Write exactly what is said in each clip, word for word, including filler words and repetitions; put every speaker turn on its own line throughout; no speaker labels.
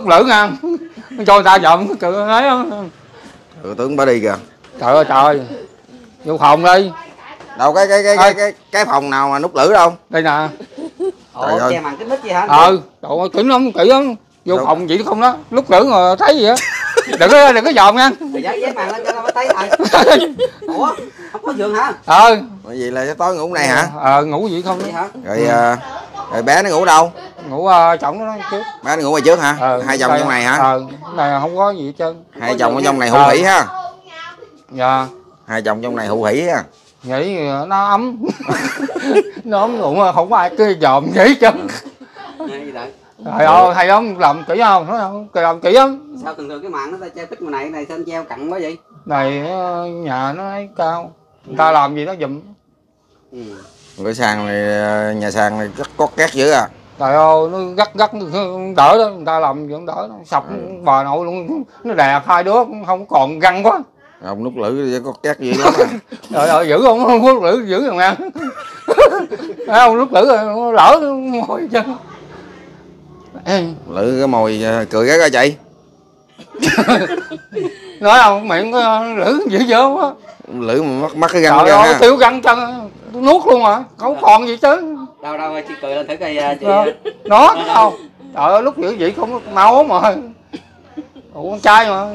lử nha. Cho người ta dòm cái cười ấy không.
Ừ, tướng bà đi kìa.
Trời ơi trời. Vô phòng đi.
Đâu cái cái cái cái cái, cái phòng nào mà nút lử đâu?
Đây nè.
Trời ơi. Che màn kính mít gì hả?
Ừ, trời ơi kỹ lắm, kỹ lắm. Vô đâu? Phòng vậy không đó, lúc lử rồi thấy gì á. Đừng có đừng có dòm nha.
Mày dán dán màn lên cho nó thấy rồi. Ủa, không có giường hả?
Ờ. Bởi vì là tối ngủ này hả?
Ờ, ngủ vậy không.
Vậy hả?
Rồi uh, rồi bé nó ngủ đâu?
Ngủ uh, chồng nó trước.
Bé nó ngủ ngoài trước hả?
Ờ,
hai chồng trong này hả?
Ờ, này không có gì hết trơn.
Hai chồng ở trong này hụ hỉ ha.
Dạ.
Hai chồng trong này hụ hỉ ha.
Nghĩ nó ấm. Nó ấm ngủ không có ai cứ dòm nghĩ chứ. Trời ơi, hay lắm, làm kỹ không? Nói không? Làm kỹ lắm.
Sao thường thường cái màn nó ta treo tích ngoài này này sao treo cặn quá vậy?
Này nhà nó ấy cao. Người ta làm gì nó giùm.
Ừ.
Cái sàn này, nhà sàn này rất có két dữ à.
Trời ơi, nó gắt gắt đỡ đó, người ta làm vẫn đỡ, sập ừ. Bà nội luôn, nó đè hai đứa không còn găng quá.
Ông nút lử có két dữ lắm à.
Trời ơi, giữ không, không nút lử giữ rồi nha. Thấy không, nút lử rồi, lỡ ngồi chân.
Lử cái mồi cười cái ra chị.
Nói không, miệng lử dữ dữ quá.
Lử mà mắc mắc cái găng.
Trời ơi, tiêu găng chân, nuốt luôn mà, không còn gì chứ.
Đâu đâu, chị cười lên thử coi chị.
Nó thấy không? Trời ơi, lúc giữ vậy không máu mà. Ủa, con trai mà.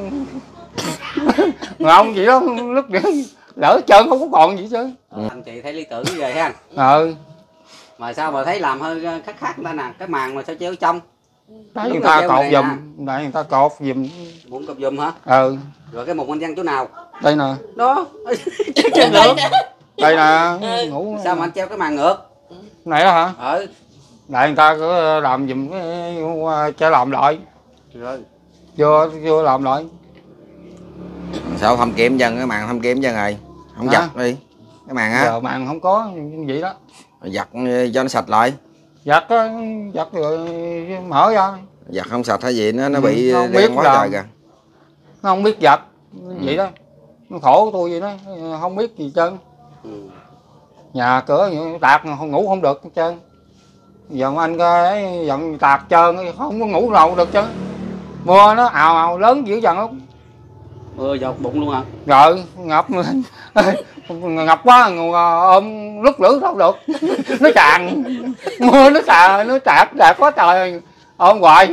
Mà ông gì đó, lúc lỡ trơn không có còn gì chứ.
Ừ. Anh chị thấy lý tưởng về ha.
Ừ.
Mà sao mà thấy làm hơi khác khác người ta nè, cái màn mà sao treo trong.
Thấy người ta cột giùm, đây người ta cột giùm.
Muốn cột giùm hả?
Ừ.
Rồi cái mùng anh văn chỗ nào?
Đây nè.
Đó.
Trên ngược. Đây nè, ngủ.
Sao mà anh treo cái màn ngược?
Này đó hả?
Ừ.
Đây người ta cứ làm giùm cái cho làm lại.
Rồi.
Chưa chưa làm lại.
Sao thâm kiếm chân cái màn thâm kiếm chân rồi. Không à? Giặt đi. Cái màn á.
Giờ màn không có vậy đó.
Giặt cho nó sạch lại.
Giặt á, giặt rồi mở ra.
Giặt không sạch hay gì nó nó bị
không
đen quá trời kìa.
Nó không biết giặt. Ừ. Vậy đó. Nó khổ của tôi vậy đó, không biết gì trơn. Ừ. Nhà cửa tạc không ngủ không được hết trơn. Giờ anh cái giận tạc trơn không có ngủ đâu được chứ. Mưa nó ào ào lớn dữ dằn lắm.
Mưa dột bụng luôn hả?
Rồi ngập ngập quá ôm lúc lửa đâu được. Nó tràn mưa nó tràn nó tạt tạt quá trời ôm hoài.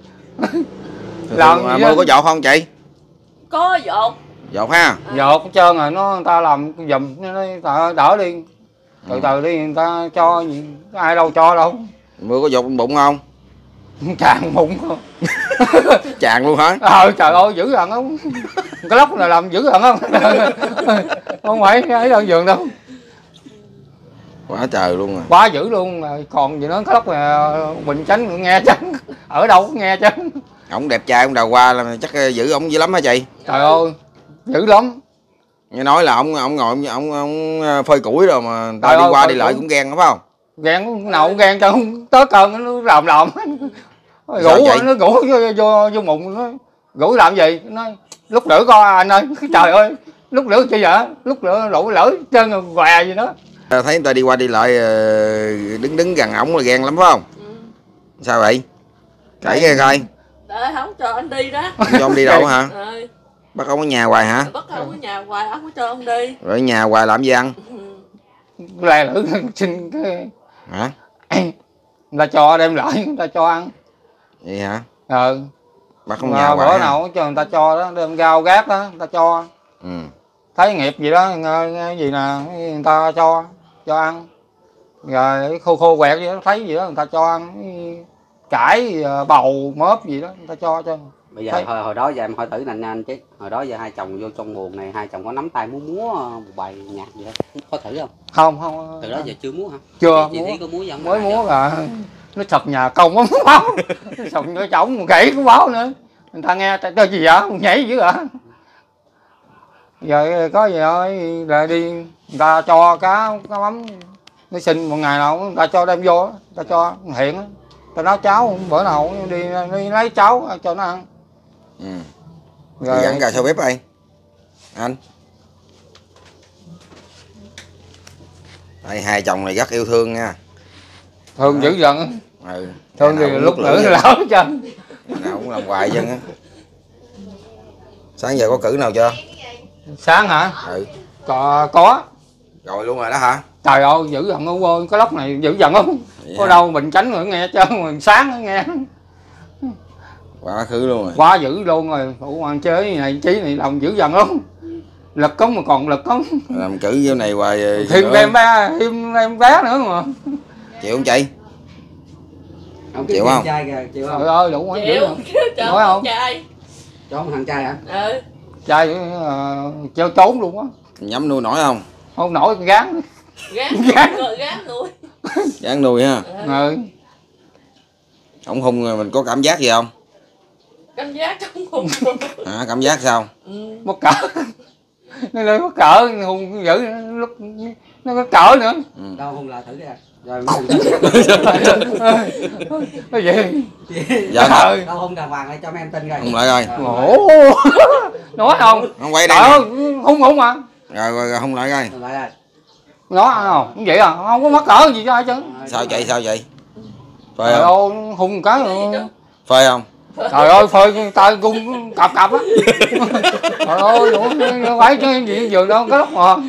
Làm mưa có dột không chị?
Có dột.
Dột ha?
Dột hết trơn rồi nó người ta làm giùm nó đỡ đi. Từ từ đi người ta cho gì ai đâu cho đâu.
Mưa có dột bụng không?
Tràn bụng không?
Tràn luôn hả?
Ờ trời ơi dữ hận không? Cái lóc này làm dữ hận không? Không phải ấy đâu giường đâu.
Quá trời luôn rồi.
Quá dữ luôn rồi còn gì nữa cái lóc này Bình Chánh nghe chứ. Ở đâu cũng nghe chứ.
Ổng đẹp trai ông đào qua là chắc giữ ổng dữ lắm hả chị?
Trời ơi dữ lắm.
Nghe nói là ông ông ngồi ông ông phơi củi rồi mà ta đi qua đi lại cũng ghen đúng không?
Ghen nào cũng ghen cho tới cơn nó làm làm. Rủ nó rủ vô vô vô mụn nó rủ làm gì nó lúc lửa coi anh ơi trời ơi lúc lửa chi vậy lúc lửa lỗ lỡ chân què gì đó.
Thấy người ta đi qua đi lại đứng đứng gần ổng là ghen lắm phải không? Ừ. Sao vậy? Kể nghe coi.
Để không cho anh đi đó.
Không cho ông đi đâu hả?
Ừ.
Bắt ông ở nhà hoài hả?
Bắt ông ở nhà hoài ông có cho ông đi.
Rồi ở nhà hoài làm gì ăn?
Ừ. Lại lửa xin cái
hả?
Người ta cho đem lại người ta cho ăn.
Vậy hả?
Ừ.
Bắt không nhà hoài
bữa nào cho người ta cho đó đem rau gác đó người ta cho. Ừ. Thấy nghiệp gì đó cái gì nè người ta cho cho ăn rồi khô khô quẹt gì đó thấy gì đó người ta cho ăn cải bầu mớp gì đó người ta cho cho.
Bây giờ hồi, hồi đó giờ em hỏi thử nè anh chứ hồi đó giờ hai chồng vô trong buồng này hai chồng có nắm tay múa múa một bài nhạc gì đó có thử không?
Không không.
Từ đó giờ chưa múa hả?
Chưa.
Chị, chị có múa gì không?
Mới múa là nó sập nhà công nó báo sập nó chổng gãy cũng báo nữa người ta nghe ta gì vậy nhảy dữ hả? Giờ có gì thôi là đi người ta cho cá cá mắm nó xin một ngày nào người ta cho đem vô người ta cho hiện người ta nấu cháo bữa nào đi, đi lấy cháo cho nó ăn.
Ừ. Rồi dẫn ra sau bếp đây anh. Đây hai chồng này rất yêu thương nha.
Thương dữ dằn.
Ừ.
Thương thì lúc lửa lỡ chân
nào cũng làm hoài chân á. Sáng giờ có cử nào chưa?
Sáng hả?
Ừ.
Có, có.
Rồi luôn rồi đó hả?
Trời ơi dữ dằn ơi, cái lốc này dữ dằn lắm.
Vậy
Có
hả?
đâu mình tránh rồi nghe trơn mà sáng nó nghe.
Quá khứ luôn rồi.
Quá dữ luôn rồi. Ủa ăn chơi này chí này làm dữ dằn lắm. Lực cống mà còn lực cống.
Làm cử vô này hoài.
Thêm em bé, thêm em bé nữa mà.
Chịu không chị?
Ông
Chịu không?
Trai kìa, chịu không?
Trời ơi đủ quá dữ.
Chịu,
Không?
cho
Nói không?
trai.
Cho ông thằng trai hả?
Ừ.
Trai uh, treo trốn luôn á.
Nhắm nuôi nổi không?
Không nổi gán.
Gán,
Gán.
rồi gán nuôi.
Gán nuôi ha.
Ừ.
Ông hung rồi mình có cảm giác gì không?
Cảm giác không hùng được.
Hả? Cảm giác sao?
Ừ.
Mất cỡ. Nó lên mất cỡ, hùng dữ lúc nó có cỡ nữa.
Ừ.
Đâu không là thử kìa. Rồi
Cái gì?
Dạ hả?
đâu không đàng hoàng lại cho mấy em tin coi.
Hung lại coi.
Ồ. Nói không?
Không quay
Trời
đây.
ơi, hung hung mà.
Rồi rồi, rồi hung lại coi.
Hung lại rồi.
Nói không? Không vậy à? Không có mất cỡ gì cho ai chứ.
Sao vậy? Sao vậy? Phơi
Trời
không?
ơi, hung cái rồi.
Phơi không?
Trời ơi, phơi tay gung cặp cặp á. Trời ơi, nó phải cái gì vừa đâu cái lốc mà.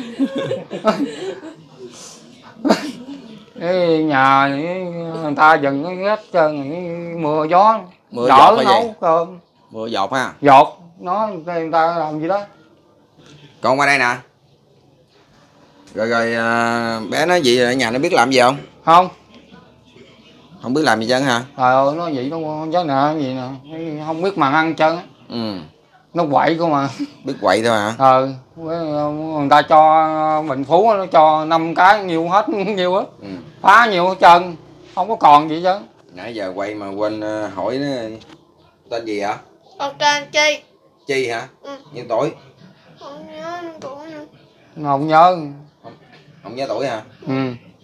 Cái nhà người ta dần cái ghét trơn mưa gió.
Mưa
đỡ
giọt hay
nấu
gì?
cơm.
Mưa giọt ha.
Giọt, nó người ta làm gì đó.
Con qua đây nè. Rồi rồi à, bé nói gì ở nhà nó biết làm gì không?
Không.
Không biết làm gì chân hả?
Trời ơi, nó vậy nó chứ nè, gì nè, không biết màn ăn trơn á.
Ừ.
Nó quậy cơ mà.
Biết quậy thôi hả?
Ờ, người ta cho Bình Phú nó cho năm cái nhiều hết nhiều á.
Ừ.
Phá nhiều hết trơn, không có còn gì chứ.
Nãy giờ quay mà quên uh, hỏi nó tên gì hả?
Ok anh Chi.
Chi hả?
Ừ.
Nhiêu tuổi?
Không nhớ năm tuổi nữa.
Không nhớ.
Không nhớ tuổi hả?
Ừ.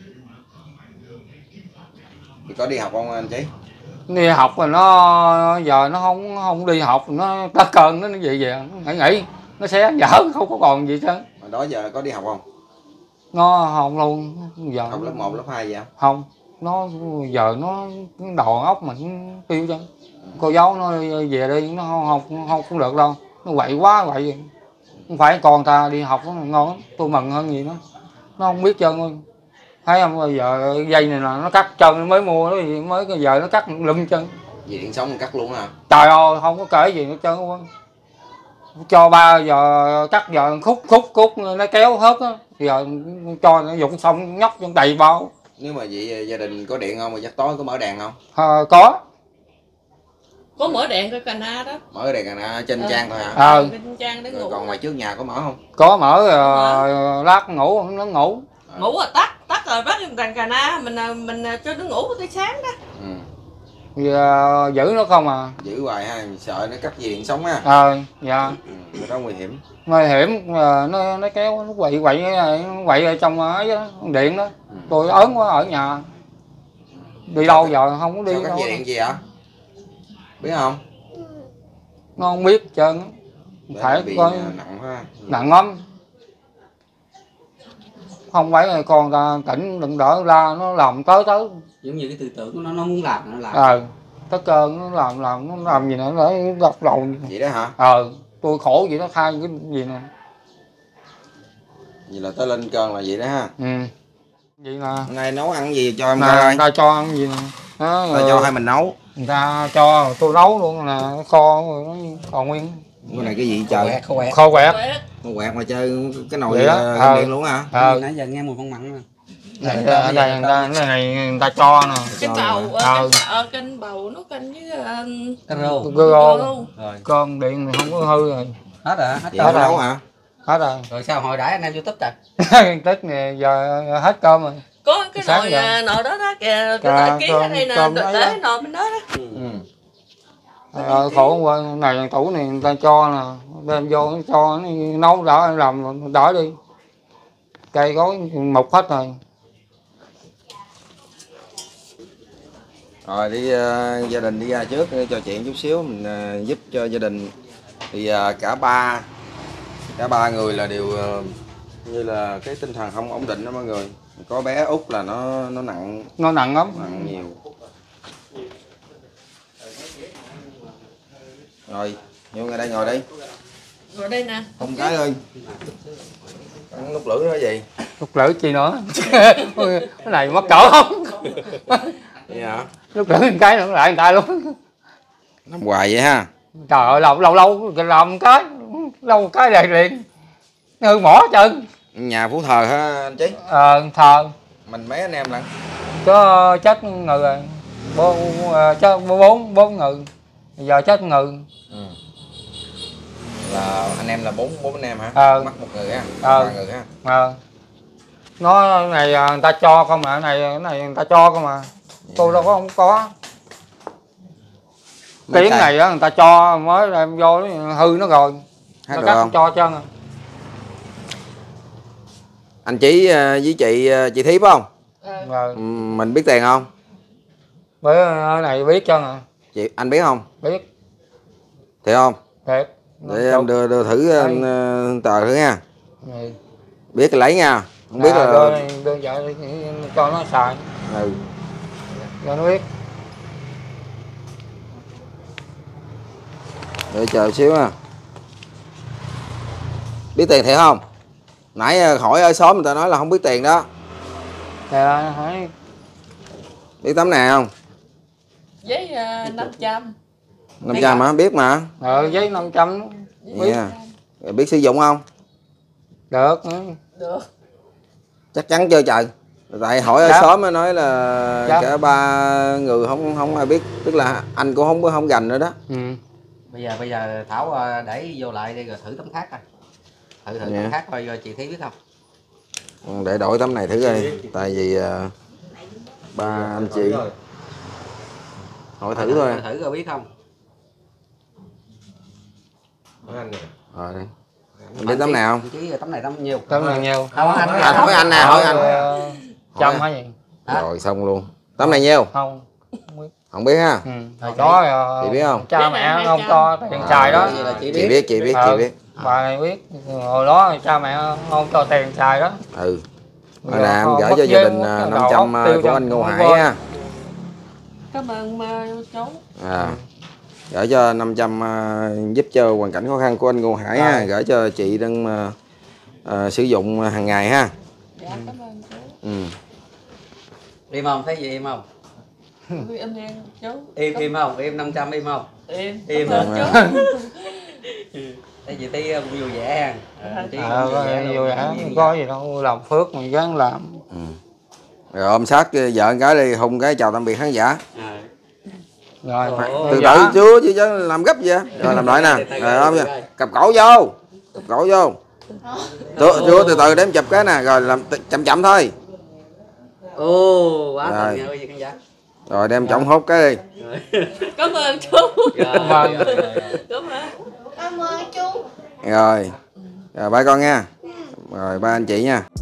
Thì có đi học không anh chị?
Đi học rồi nó giờ nó không không đi học, nó ta cơn nó nó về về nó nghỉ nghỉ nó xé dở không có còn gì chứ.
Mà đó giờ có đi học không?
Nó không luôn giờ.
Học lớp một, lớp hai gì không?
Không, nó giờ nó đầu óc mình tiêu chứ. Cô giáo nó về đi nó không học không cũng được đâu, nó quậy quá quậy. Không phải con ta đi học nó ngon lắm, tôi mừng hơn gì nữa. Nó không biết chân ơi. Thấy không, bây giờ dây này là nó cắt chân mới mua đó, mới cái giờ nó cắt lum chân.
Vì điện sống cắt luôn hả?
Trời ơi, không có kể gì nữa trơn á. Cho ba giờ cắt giờ khúc khúc khúc nó kéo hết á, giờ cho nó dụng xong nhóc trong đầy bao.
Nếu mà vậy gia đình có điện không mà chắc tối có mở đèn không?
À, có.
Có mở đèn coi cana đó.
Mở đèn cana trên trang thôi hả?
Ờ.
Trên trang để
Rồi
ngủ.
còn ngoài trước nhà có mở không?
Có mở uh, lát ngủ nó ngủ.
Ngủ rồi tắt, tắt rồi bắt đèn cana, mình mình cho nó ngủ tới sáng đó.
Ừ.
Uh, giữ nó không à.
Giữ hoài ha, sợ nó cắt dây điện sống á.
Ờ, dạ.
Ừ, đó nguy hiểm.
Nguy hiểm, uh, nó nó kéo nó quậy quậy nó quậy ở trong ấy đó, điện đó.
Ừ.
Tôi ớn quá ở nhà. Đi đâu giờ không có đi
Sao cắt
đâu.
dây điện gì hả? Biết không?
Nó không biết hết trơn. Phải
bị
coi
nặng ha.
nặng lắm. Không phải là con ta tỉnh đừng đỡ la nó làm tới tới.
Giống như cái tư tưởng của nó nó muốn làm nó làm.
Ờ, tất cơ nó làm làm nó làm gì nữa để gật đầu.
Vậy đó hả?
Ờ, tôi khổ vậy đó, khai cái gì nè.
Vậy là tới lên cơn là vậy đó ha.
Ừ. Vậy là
Hôm nay nấu ăn gì cho em
nè,
coi
người
coi.
ta cho ăn gì nè. Đó,
Ta cho hay mình nấu?
người ta cho tôi nấu luôn nè, kho rồi nó còn nguyên.
Cái này cái gì trời?
Khô quẹt.
Kho quẹt.
Quẹt.
Con quẹt mà chơi cái nồi
Vậy đó,
uh,
ờ.
điện luôn hả?
Ờ,
Nãy giờ nghe mùi con mặn rồi.
đây đây đây người ta cái này người ta cho nè.
Canh
Cho
bầu,
rồi.
ờ,
Ờ.
canh, ờ, canh bầu nó canh với uh,
Canh rô.
Gơ
rô.
Rồi.
con điện thì không có hư rồi.
Hết rồi, hết
Vậy
cơm
có
rồi.
nấu hả?
Hết rồi.
Rồi sao hồi đãi anh em YouTube trời?
Tết này giờ hết cơm rồi.
Có cái
Sáng
nồi
giờ.
à, nồi đó đó kìa,
Cà-
cái ký ở
cơm-
đây nè,
cơm
để
ấy
để
đó.
nồi bên đó đó.
Ừ.
Ờ, khổ quá, này tủ này người ta cho nè, đem vô nó cho nó nấu đỡ làm đỡ đi. Cây gói mục hết rồi.
Rồi đi uh, gia đình đi ra trước cho chuyện chút xíu mình uh, giúp cho gia đình. Thì uh, cả ba cả ba người là đều uh, như là cái tinh thần không ổn định đó mọi người. Có bé Út là nó nó nặng
Nó nặng lắm.
nặng nhiều. Rồi, vô ngay đây ngồi đi.
Ngồi đây nè.
Không cái ơi. Ăn nút lưỡi nó gì?
Nút lưỡi chi nữa. Cái này mắc cỡ không?
Vậy hả?
Nút lưỡi cái nữa lại người ta luôn.
Làm hoài vậy ha.
Trời ơi, lâu lâu lâu làm cái lâu cái liền liền hư mỏ chân.
Nhà Phú Thờ ha anh Chí?
Ờ, thờ.
Mình mấy anh em lận?
Có chết người rồi. Bố, chết bốn bốn người. Giờ chết người.
Ừ. Là anh em là bốn bốn anh em hả?
Ờ.
Mắc một người ha.
Ờ.
Ba người ha.
Ờ. Nó này người ta cho không mà, này cái này người ta cho không mà. Tôi đâu có không có. Tiếng này đó người ta cho mới đem vô hư nó rồi.
Hát
Nó
được
cắt
không?
cho chân.
Anh Chí với chị chị Thiếp không?
Ờ.
Rồi.
Ừ, mình biết tiền không?
Với cái này biết chân à.
Chị anh biết không?
Biết.
Thiệt không?
Thiệt.
Để em đưa, đưa thử anh, tờ thử nha.
Ừ.
Biết thì lấy nha. Không biết
à,
là
đưa, đưa vợ đi, cho nó xài.
ừ.
Cho nó biết.
Để chờ xíu nha. Biết tiền thiệt không? Nãy hỏi ở xóm người ta nói là không biết tiền đó.
Dạ, hỏi.
Biết tấm này không?
Giấy uh, năm trăm.
năm trăm hả? Biết mà.
Ờ, giấy năm trăm.
Biết. Yeah. Biết sử dụng không?
Được.
Được.
Chắc chắn chưa trời. Tại hỏi ở
Dạ.
xóm mới nói là
Dạ.
cả ba người không không ai biết, tức là anh cũng không có không gành nữa đó.
Ừ.
Bây giờ bây giờ Thảo để vô lại đi rồi thử tấm khác coi. Thử thử
Dạ.
tấm khác coi chị Thí biết không?
Để đổi tấm này thử coi. Tại vì uh, ba anh chị hỏi thử thôi.
Thử coi biết không?
Rồi. Anh biết tấm nào không?
Chứ tấm này tấm nhiêu?
Tấm này nhiều.
Không anh.
À, hỏi anh nè, hỏi anh.
Trăm hay gì?
Hả?
Rồi xong luôn. Tấm này nhiêu?
Không. Không biết.
Không biết ha.
Ừ. Hồi đó
Chị biết không?
cha mẹ không cho tiền xài đó.
Vậy là chị
Chị
biết.
biết, chị biết,
Ừ.
chị biết.
Bà này biết. Hồi đó cha mẹ không cho tiền xài đó.
Ừ. Rồi
Rồi
nè, em
họ
gửi
mất
cho gia
dế,
đình
mất
năm
đầu
trăm
óc, tiêu
của
cho
anh Ngô
con
Hải
voi.
ha.
Cảm ơn uh, chú.
À. Gửi cho năm trăm uh, giúp cho hoàn cảnh khó khăn của anh Ngô Hải ha, gửi cho chị đang uh, uh, sử dụng hàng ngày ha.
Dạ cảm ơn chú.
Ừ.
Im không? Thấy gì im không?
Tôi im đi chú.
Im im không? Im năm trăm im không?
Im.
Im
Cảm ơn
hả?
chú.
Thấy chị Tí cũng vui vẻ ha. Ờ, chị
Ờ,
cũng vui vẻ luôn.
vui vẻ, không có gì đâu, làm phước mình gắng làm.
Ừ. Rồi ôm sát vợ một cái đi, hôn cái chào tạm biệt khán giả.
À.
Rồi,
Ồ.
Từ từ chưa chứ chứ làm gấp vậy. Rồi làm lại nè. Rồi ôm nha. Cặp cổ vô. Cặp cổ vô. Chưa, chưa từ từ để em chụp cái nè, rồi làm chậm chậm thôi.
Ô, quá
Rồi.
tình ơi khán giả.
Rồi đem chổng hốt cái đi.
Cảm ơn chú.
Cảm ơn.
Cảm ơn.
Cảm ơn chú.
Rồi. Rồi bye con nha. Rồi ba anh chị nha.